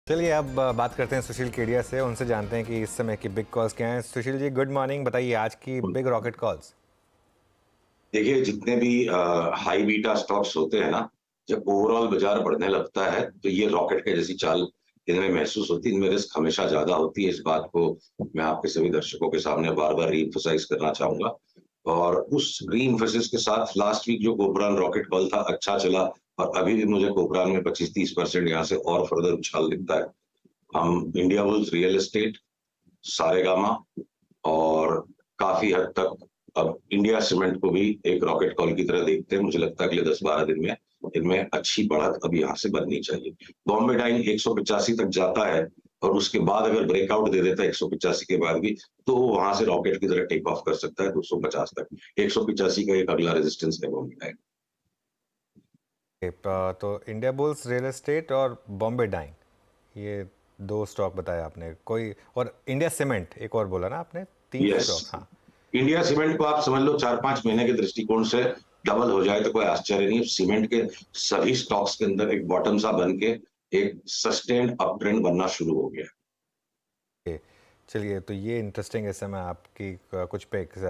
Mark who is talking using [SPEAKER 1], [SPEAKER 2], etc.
[SPEAKER 1] चलिए अब बात करते हैं सुशील केडिया से। उनसे जानते हैं कि इस समय की बिग कॉल्स क्या हैं। Sushil ji, good morning. बताइए आज की बिग रॉकेट कॉल्स।
[SPEAKER 2] देखिए, जितने भी हाई बीटा स्टॉक्स होते हैं ना, जब ओवरऑल बाजार बढ़ने लगता है तो ये रॉकेट के जैसी चाल इनमें महसूस होती है। इनमें रिस्क हमेशा ज्यादा होती है। इस बात को मैं आपके सभी दर्शकों के सामने बार बार रीइंफोसाइज करना चाहूंगा। और उस रीइंफोसिस के साथ लास्ट वीक जो कोपरान रॉकेट कॉल था, अच्छा चला। और अभी भी मुझे कोपरान में 25-30% यहाँ से और फर्दर उछाल दिखता है। हम India bulls, real estate, Saregama और काफी हद तक अब इंडिया सीमेंट को भी एक रॉकेट कॉल की तरह देखते हैं। मुझे लगता है अगले 10-12 दिन में इनमें अच्छी बढ़त अब यहाँ से बननी चाहिए। बॉम्बे डाइंग 185 तक जाता है और उसके बाद अगर ब्रेकआउट दे देता है 185 के बाद भी, तो वहां से रॉकेट की तरह टेक ऑफ कर सकता है 250 तक। 185 का एक अगला रेजिस्टेंस है बॉम्बे डाइंग।
[SPEAKER 1] तो इंडिया बुल्स, रियल एस्टेट और बॉम्बे डाइंग, ये दो स्टॉक बताया आपने। कोई और इंडिया सीमेंट एक और बोला ना आपने, तीन
[SPEAKER 2] यस,
[SPEAKER 1] स्टॉक। हाँ,
[SPEAKER 2] इंडिया सीमेंट को आप समझ लो 4-5 महीने के दृष्टिकोण से डबल हो जाए तो कोई आश्चर्य नहीं। सीमेंट के सभी स्टॉक्स के अंदर एक बॉटम सा बन के एक सस्टेन्ड अप ट्रेंड बनना शुरू हो गया।
[SPEAKER 1] चलिए तो ये इंटरेस्टिंग है। इस समय आपकी कुछ पे